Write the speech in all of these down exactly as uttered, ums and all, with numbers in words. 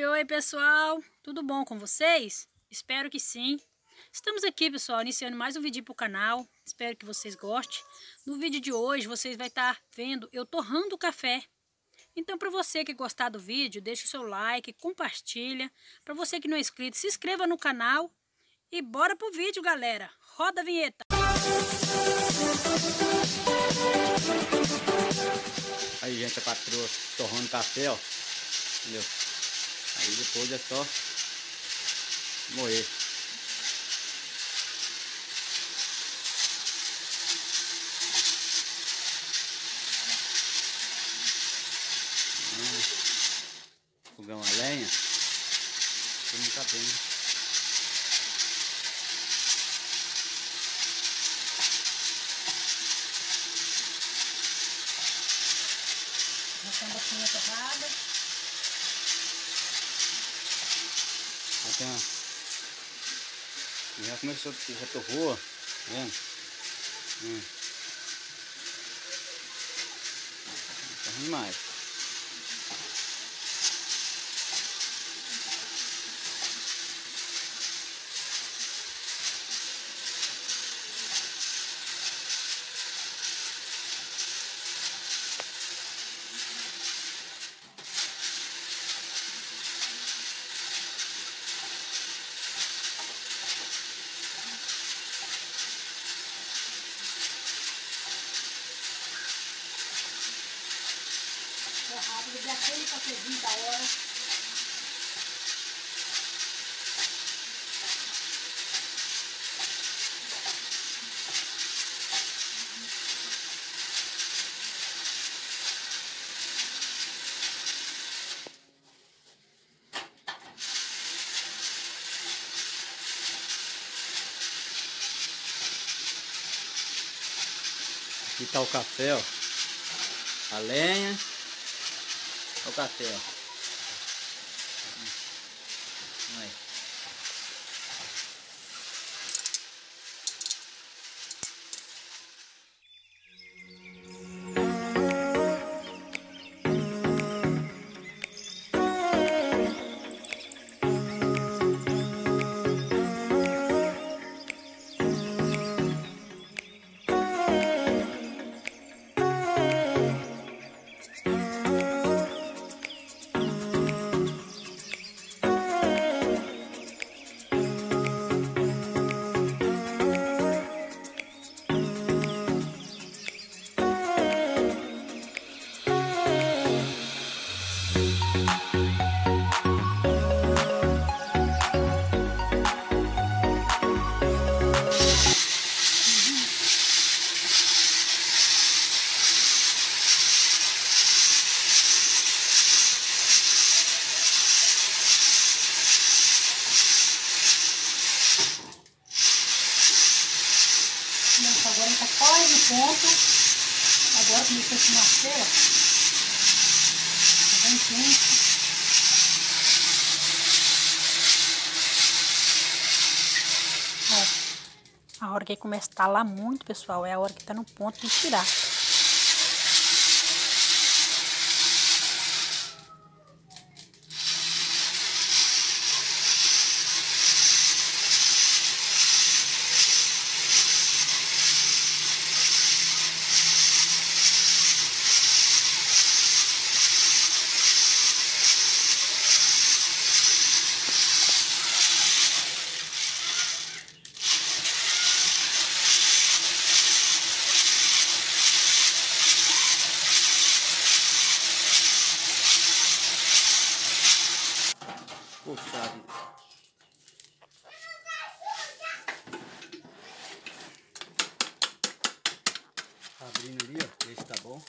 Oi, oi pessoal, tudo bom com vocês? Espero que sim. Estamos aqui, pessoal, iniciando mais um vídeo para o canal. Espero que vocês gostem. No vídeo de hoje vocês vão estar vendo eu torrando o café. Então, para você que gostar do vídeo, deixa o seu like, compartilha. Para você que não é inscrito, se inscreva no canal. E bora pro vídeo, galera. Roda a vinheta. Aí, gente, a patroa torrando café, ó. Entendeu? Aí depois é só moer. Fogão a lenha. Tudo tá bem. Deixando a finha torrada. Aqui, ó. Já começou, já torrou, tá vendo? Hum. Tá ruim mais. Rápido, de aquele cafezinho da hora. Aqui tá o café, ó. A lenha. Olha o café, ó. Aí. Agora está quase no ponto. Agora começou a se nascer, ó. Tá bem quente. Ó, a hora que começa a estalar muito, pessoal, é a hora que tá no ponto de tirar. Puxa vida. Abrindo ali, ó. Esse tá bom.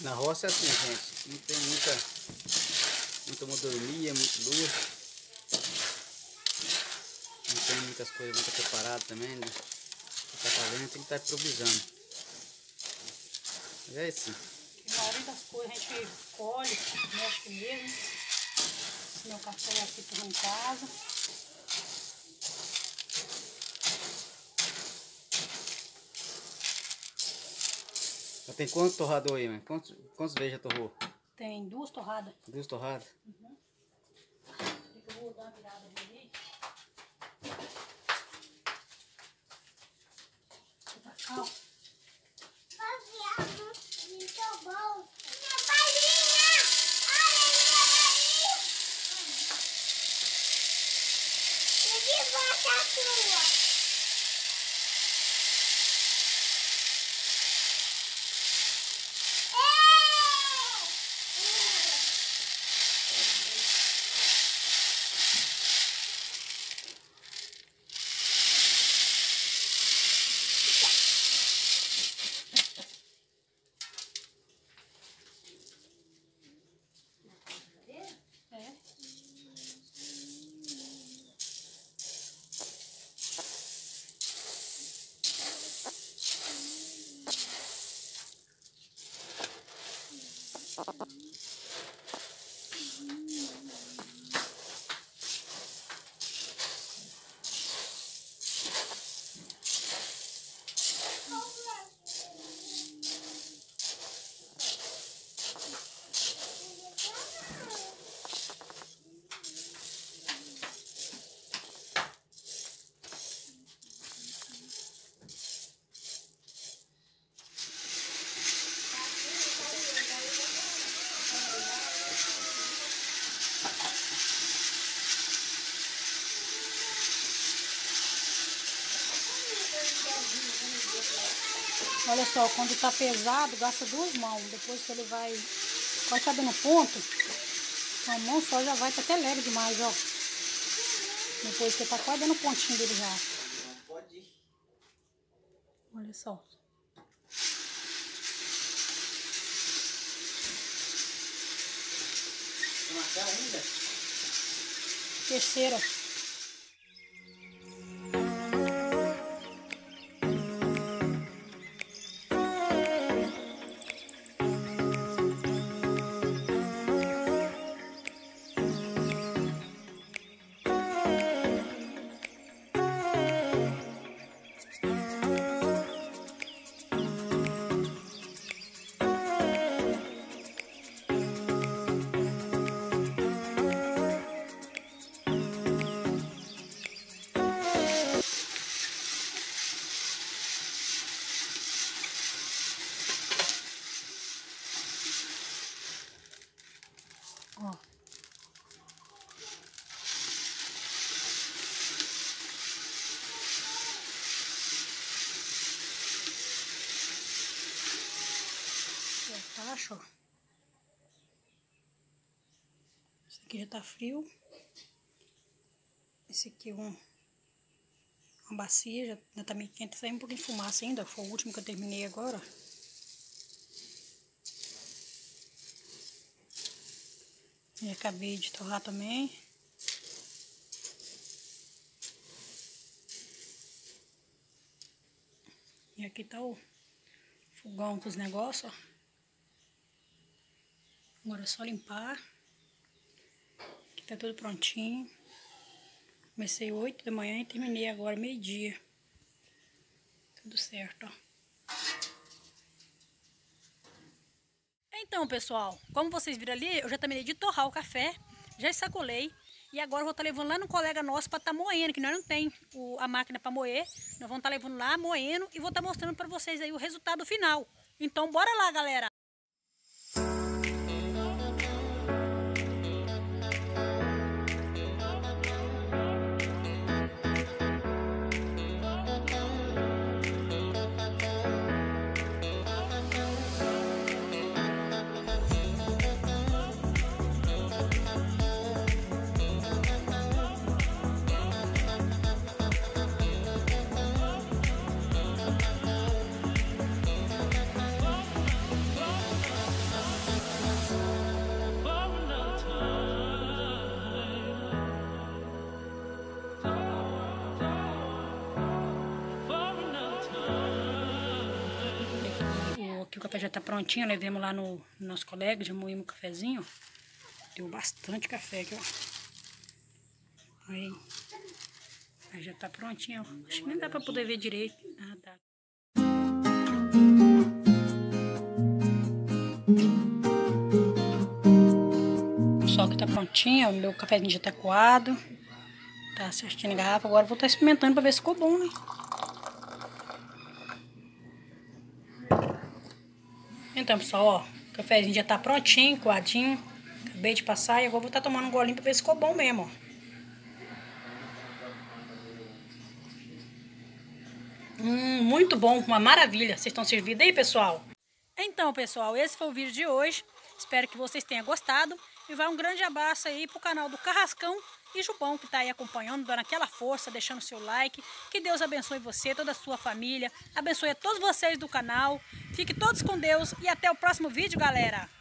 Na roça é assim, gente. Não tem muita, muita mordomia, muito luz. Não tem muitas coisas muito preparadas também, né? Tá fazendo, tem que estar improvisando. Mas é assim. A maioria das coisas a gente colhe, mexe mesmo. Esse meu café aqui por em casa. Tem quantos torrador aí, mãe? Quantos, quantos vezes já torrou? Tem duas torradas. Duas torradas? Uhum. Eu vou dar uma virada ali. Pra cá, ó. Muito bom. Minha balinha! Olha minha balinha! E que volta a sua? Olha só, quando tá pesado, gasta duas mãos. Depois que ele vai, quase tá dando ponto, uma mão só já vai, tá até leve demais, ó. Depois que tá quase dando pontinho dele já. Pode ir. Olha só. Tem uma ainda? Terceira. Ó. A caixa, ó. Esse aqui já tá frio. Esse aqui é um, uma bacia, já, já tá meio quente, saiu um pouquinho de fumaça ainda. Foi o último que eu terminei agora. E acabei de torrar também. E aqui tá o fogão com os negócios, ó. Agora é só limpar. Aqui tá tudo prontinho. Comecei oito da manhã e terminei agora meio-dia. Tudo certo, ó. Então, pessoal, como vocês viram ali, eu já terminei de torrar o café, já sacolei. E agora eu vou estar levando lá no colega nosso para estar moendo, que nós não tem o, a máquina para moer. Nós vamos estar levando lá, moendo, e vou estar mostrando para vocês aí o resultado final. Então, bora lá, galera! café já tá prontinho, levemos lá no, no nosso colega, já moímos o cafezinho. Deu bastante café aqui, ó. Aí, aí já tá prontinho, ó. Acho que nem dá pra poder ver direito. Ah, tá. Pessoal, que tá prontinho, ó. Meu cafezinho já tá coado. Tá certinho na garrafa. Agora eu vou estar experimentando pra ver se ficou bom, né? Então, pessoal, ó, o cafezinho já tá prontinho, coadinho. Acabei de passar e agora vou estar tomando um golinho pra ver se ficou bom mesmo, ó. Hum, muito bom, uma maravilha. Vocês estão servidos aí, pessoal? Então, pessoal, esse foi o vídeo de hoje. Espero que vocês tenham gostado. E vai um grande abraço aí pro canal do Carrascão e Jubão, que tá aí acompanhando, dando aquela força, deixando seu like. Que Deus abençoe você, toda a sua família. Abençoe a todos vocês do canal. Fiquem todos com Deus e até o próximo vídeo, galera.